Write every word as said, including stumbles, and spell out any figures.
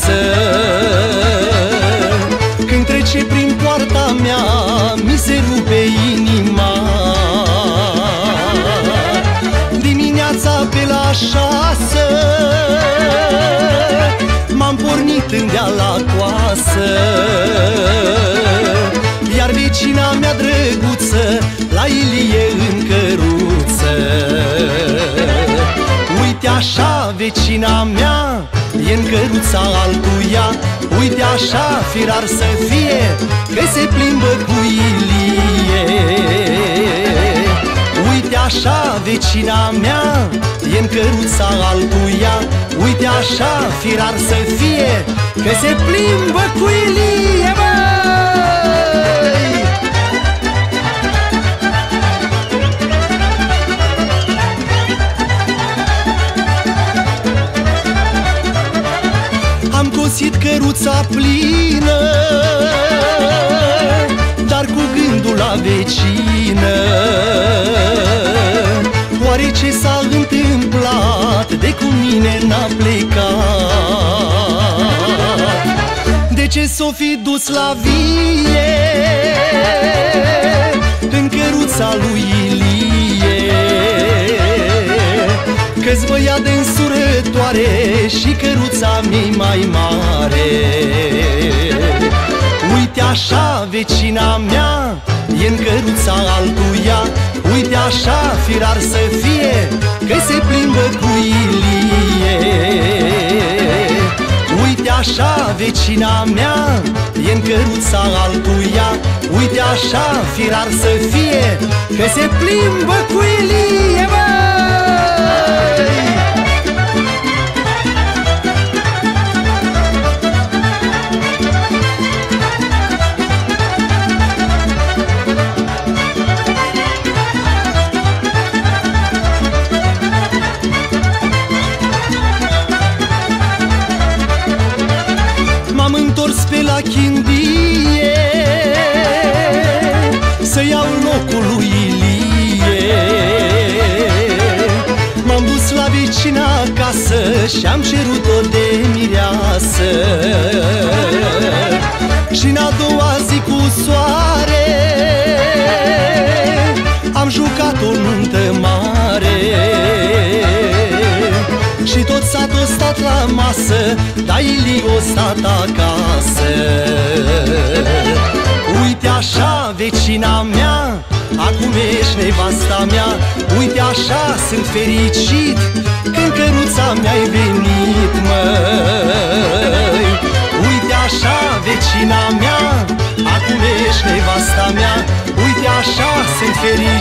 acasă. Când trece prin poarta mea, mi se rupe inima. Dimineața pe la șase m-am pornit în deal la coasă, iar vecina mea drăguță la Ilie în căruță. Uite așa, vecina mea e în căruța altuia. Uite așa, firar să fie, că se plimbă cu Ilie. Uite așa, vecina mea e în căruța altuia. Uite așa, firar să fie, că se plimbă cu Ilie, băi! Am cosit căruța plină, dar cu gândul la vecină. Oare ce s-a întâmplat de cu mine n-a plecat? De ce s-o fi dus la vie în căruța lui Ilie? Că-s băiat de însurătoare și căruța mi-i mai mare. Uite așa, vecina mea e în căruța altuia. Uite așa, firar să fie, că se plimbă cu Ilie. Uite așa, vecina mea e în căruța altuia. Uite așa, firar să fie, că se plimbă cu Ilie, băi! M-am întors pe la Chindie să iau locul lui Ilie. M-am dus la vecina acasă și-am cerut-o de mireasă. Și-n a doua zi cu soare am jucat o nuntă mare. Și tot satul stat la masă, dar Ilie o stat acasă. Uite așa, vecina mea, acum ești nevasta mea. Uite așa, sunt fericit când căruța mi-ai venit, măi. Uite așa, vecina mea, acum ești nevasta mea. Uite așa, sunt fericit